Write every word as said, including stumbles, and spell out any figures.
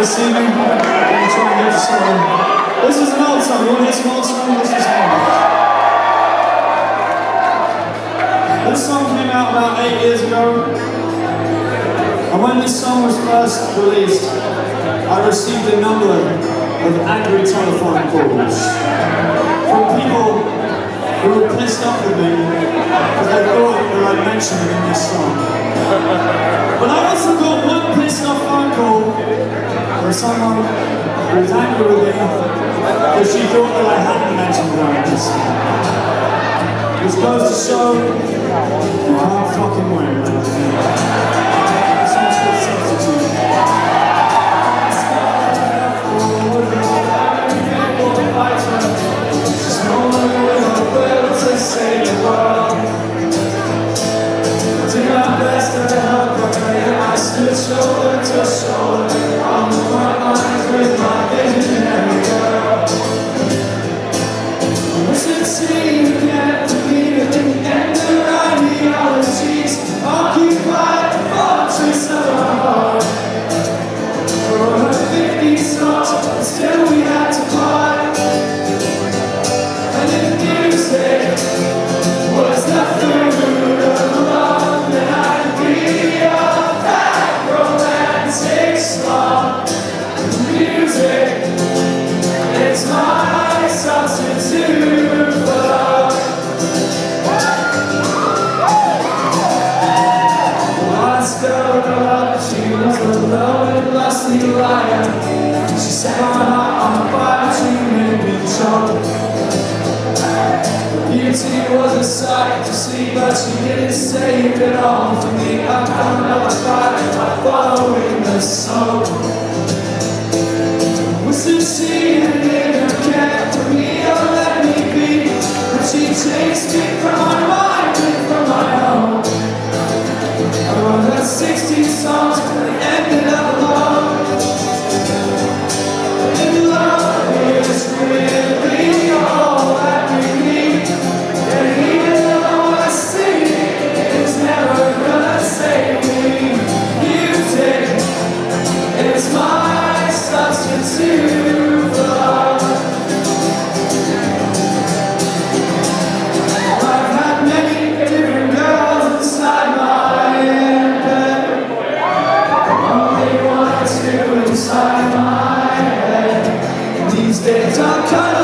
this evening. I'm going to try and get some. This is an old song. You want to hear some old song? This is one. This song came out about eight years ago. And when this song was first released, I received a number of angry telephone calls from people who were pissed off with me because they thought that I'd mentioned it in this song. But I also got one pissed off phone call from someone who was angry with me because she thought that I hadn't mentioned it in this song. Which goes to show you can't fucking win. This one's called Substitute. Shoulder to shoulder on the front lines with my visionary girl. I wish I'd see you again to be the end of ideologies. Occupied the fortress of our heart. For over fifty songs, but still we had to part. And if music was the food of love, then I'd be a music, it's my substitute for love. The last girl I loved, she was a loaded, lusty liar. She set my heart on fire, she made me choke. Beauty was a sight to see, but she didn't save it all for me. I've done another fight by following the soul. She didn't care for me or let me be, but she takes me from my mind and from my home. I wrote her sixteen songs, but they ended up alone. And love is really all that we need. And even though I sing, it's never gonna save me. Music, it's my substitute. Inside my head, these days I'm kind of